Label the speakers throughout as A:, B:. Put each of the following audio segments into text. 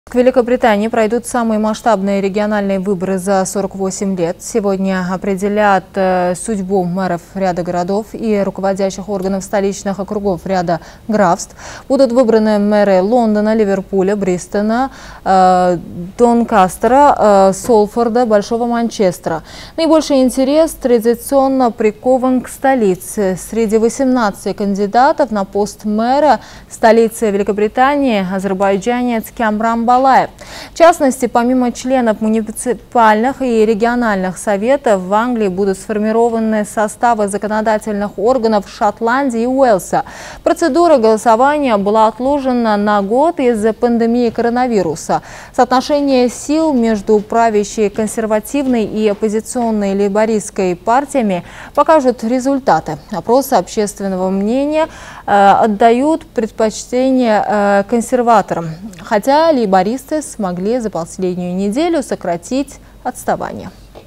A: В Великобритании пройдут самые масштабные региональные выборы за 48 лет. Сегодня определят судьбу мэров ряда городов и руководящих органов столичных округов ряда графств. Будут выбраны мэры Лондона, Ливерпуля, Бристона, Донкастера, Солфорда, Большого Манчестера. Наибольший интерес традиционно прикован к столице. Среди 18 кандидатов на пост мэра столицы Великобритании азербайджанец Камран Балаев. В частности, помимо членов муниципальных и региональных советов, в Англии будут сформированы составы законодательных органов Шотландии и Уэльса. Процедура голосования была отложена на год из-за пандемии коронавируса. Соотношение сил между правящей консервативной и оппозиционной лейбористской партиями покажут результаты. Опросы общественного мнения отдают предпочтение консерваторам, хотя лейбористы смогли за последнюю неделю сократить отставание.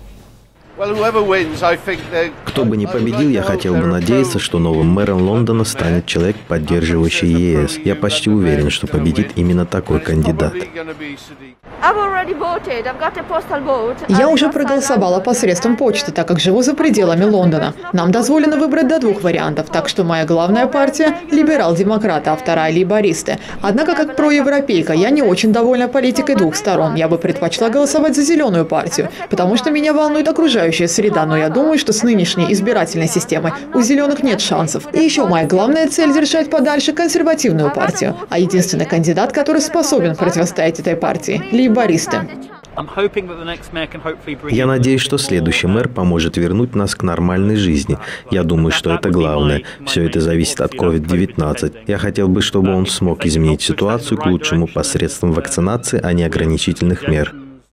B: Кто бы ни победил, я хотел бы надеяться, что новым мэром Лондона станет человек, поддерживающий ЕС. Я почти уверен, что победит именно такой кандидат.
C: Я уже проголосовала посредством почты, так как живу за пределами Лондона. Нам дозволено выбрать до 2 вариантов, так что моя главная партия – либерал-демократы, а вторая – лейбористы. Однако, как проевропейка, я не очень довольна политикой двух сторон. Я бы предпочла голосовать за зеленую партию, потому что меня волнует окружающая среда, но я думаю, что с нынешней избирательной системой у зеленых нет шансов. И еще моя главная цель – держать подальше консервативную партию. А единственный кандидат, который способен противостоять этой партии – лейбористы.
B: Я надеюсь, что следующий мэр поможет вернуть нас к нормальной жизни. Я думаю, что это главное. Все это зависит от COVID-19. Я хотел бы, чтобы он смог изменить ситуацию к лучшему посредством вакцинации, а не ограничительных мер.